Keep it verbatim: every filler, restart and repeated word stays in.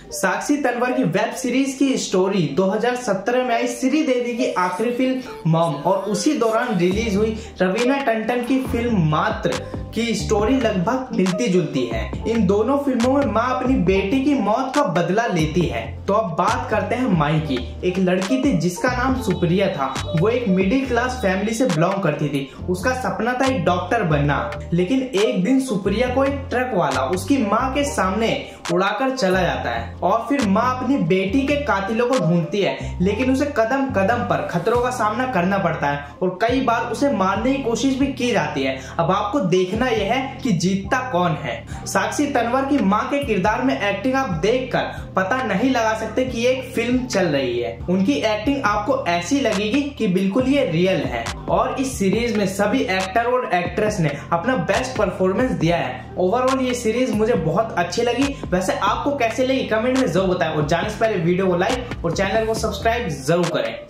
साक्षी तन्वर की web series की story दो हज़ार सत्रह में आई श्रीदेवी की आखिरी फिल्म मॉम और उसी दौरान रिलीज हुई रवीना टंडन की फिल्म मात्र की स्टोरी लगभग मिलती जुलती है। इन दोनों फिल्मों में माँ अपनी बेटी की मौत का बदला लेती है। तो अब बात करते हैं माई की। एक लड़की थी जिसका नाम सुप्रिया था। वो एक मिडिल क्लास फैमिली से बिलोंग करती थी। उसका सपना था एक डॉक्टर बनना, लेकिन एक दिन सुप्रिया को एक ट्रक वाला उसकी माँ के सामने उड़ाकर चला जाता है और फिर माँ अपनी बेटी के कातिलों को ढूंढती है, लेकिन उसे कदम कदम पर खतरों का सामना करना पड़ता है और कई बार उसे मारने की कोशिश भी की जाती है। अब आपको देखना यह है कि जीतता कौन है। साक्षी तन्वर की माँ के किरदार में एक्टिंग आप देखकर पता नहीं लगा सकते कि ये एक फिल्म चल रही है। उनकी एक्टिंग आपको ऐसी लगेगी कि बिल्कुल ये रियल है। और इस सीरीज में सभी एक्टर और एक्ट्रेस ने अपना बेस्ट परफॉर्मेंस दिया है। ओवरऑल ये सीरीज मुझे बहुत अच्छी लगी। वैसे आपको कैसे लगी कमेंट में जरूर बताएं और जाने से पहले वीडियो को लाइक और चैनल को सब्सक्राइब जरूर करें।